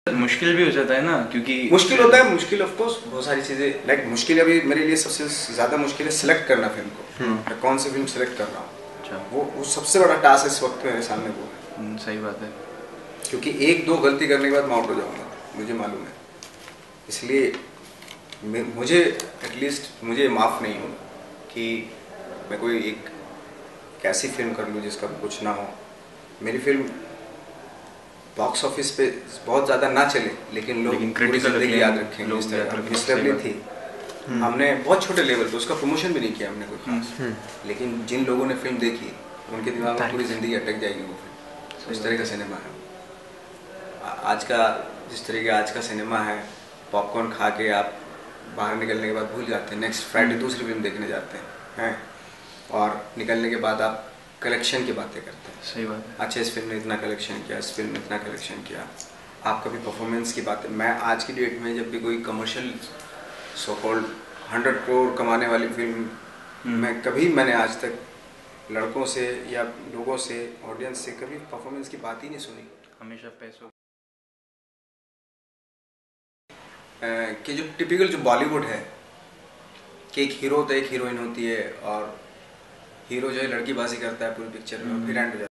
मुश्किल भी हो जाता है ना, क्योंकि मुश्किल होता है, मुश्किल ऑफ कोर्स बहुत सारी चीज़ें लाइक मुश्किल अभी मेरे लिए सबसे ज़्यादा मुश्किल है सिलेक्ट करना फिल्म को। मैं कौन सी फिल्म सिलेक्ट कर रहा हूँ, अच्छा। वो सबसे बड़ा टास्क इस वक्त मेरे सामने वो है। सही बात है। क्योंकि एक दो गलती करने के बाद मैं आउट हो जाऊँगा, मुझे मालूम है। इसलिए मुझे एटलीस्ट मुझे माफ़ नहीं होगा कि मैं कोई एक ऐसी फिल्म कर लूँ जिसका कुछ ना हो। मेरी फिल्म बॉक्स ऑफिस पे बहुत ज़्यादा ना चले, लेकिन लोग पूरी ज़िंदगी याद रखेंगे। इस तरह मिस्टर लवली थी, हमने बहुत छोटे लेवल पे उसका प्रमोशन भी नहीं किया हमने कोई खास, लेकिन जिन लोगों ने फिल्म देखी उनके दिमाग में पूरी ज़िंदगी अटक जाएगी वो फिल्म। उस तरह का सिनेमा है आज का। जिस तरह का आज का सिनेमा है, पॉपकॉर्न खा के आप बाहर निकलने के बाद भूल जाते हैं, नेक्स्ट फ्राइडे दूसरी फिल्म देखने जाते हैं, और निकलने के बाद आप कलेक्शन की बातें करते हैं। सही बात है। अच्छा, इस फिल्म ने इतना कलेक्शन किया, इस फिल्म ने इतना कलेक्शन किया, आप कभी परफॉर्मेंस की बातें। मैं आज की डेट में जब भी कोई कमर्शियल सो कॉल्ड 100 करोड़ कमाने वाली फिल्म मैंने आज तक लड़कों से या लोगों से, ऑडियंस से कभी परफॉर्मेंस की बात ही नहीं सुनी। हमेशा पैसों कि जो टिपिकल जो बॉलीवुड है कि एक हीरो होता है, एक हीरोइन होती है, और हीरो जो है लड़कीबाजी करता है पूरी पिक्चर में, फिर एंड हो जाता है।